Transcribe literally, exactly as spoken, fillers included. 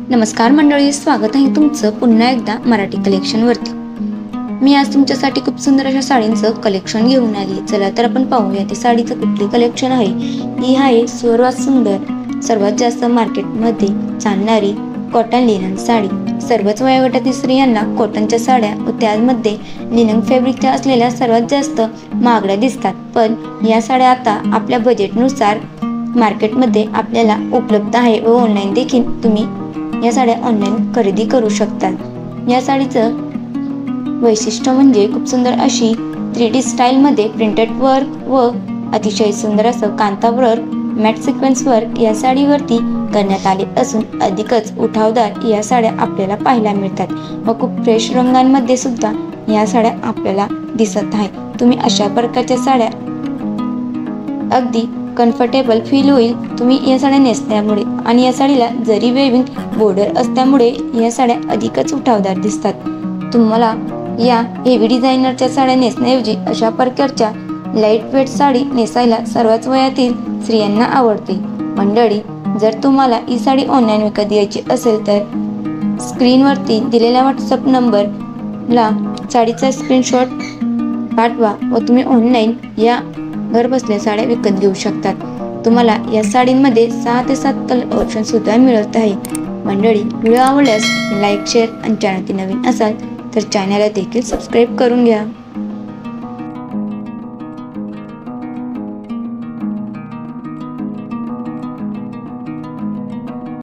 नमस्कार मंडळी, स्वागत आहे तुमचं पुन्हा एकदा मराठी कलेक्शन वरती। मी आज तुमच्यासाठी खूप सुंदर अशा साडींचं कलेक्शन घेऊन आली। चला तर आपण पाहूया ते साडीचं कुठली कलेक्शन आहे। ही आहे सर्वात सुंदर, सर्वात जास्त मार्केटमध्ये चालणारी कॉटन लिनन साडी। सर्वच वयोगटातील स्त्रियांना कॉटनच्या साड्या व त्यामध्ये लिनन फॅब्रिकच्या असलेल्या सर्वात जास्त महागड्या दिसतात, पण या साड्या आता आपल्या बजेटनुसार मार्केटमध्ये आपल्याला उपलब्ध आहे व ऑनलाईन देखील तुम्ही या साड्या ऑनलाईन खरेदी करू शकतात। या साडीचं वैशिष्ट्य म्हणजे खूप सुंदर अशी थ्री डी स्टाईलमध्ये प्रिंटेड वर्क व अतिशय सुंदर असं kantha work, matte sequence work या साडीवरती करण्यात आले असून अधिकच उठावदार या साड्या आपल्याला पाहायला मिळतात व खूप फ्रेश रंगांमध्ये सुद्धा या साड्या आपल्याला दिसत आहेत। तुम्ही अशा प्रकारच्या साड्या अगदी कम्फर्टेबल फील होईल तुम्ही या साड्या नेसल्यामुळे, आणि या साडीला जरी वेविंग बॉर्डर असल्यामुळे या साड्या अधिकच उठावदार दिसतात। तुम्हाला या हेवी डिझायनरच्या साड्या नेसण्याऐवजी अशा प्रकारच्या लाईट वेट साडी नेसायला सर्वच वयातील स्त्रियांना आवडते। मंडळी, जर तुम्हाला ही साडी ऑनलाईन विकत घ्यायची असेल तर स्क्रीनवरती दिलेल्या व्हॉट्सअप नंबरला साडीचा स्क्रीनशॉट पाठवा व तुम्ही ऑनलाईन या घर बसल्या साड्या विकत घेऊ शकतात। तुम्हाला या साडींमध्ये सहा ते सात कलर ऑप्शन सुद्धा मिळत आहे। मंडळी, व्हिडिओ आवडल्यास लाईक, शेअर आणि चॅनलची नवीन असाल तर चॅनलला देखील सबस्क्राईब करून घ्या।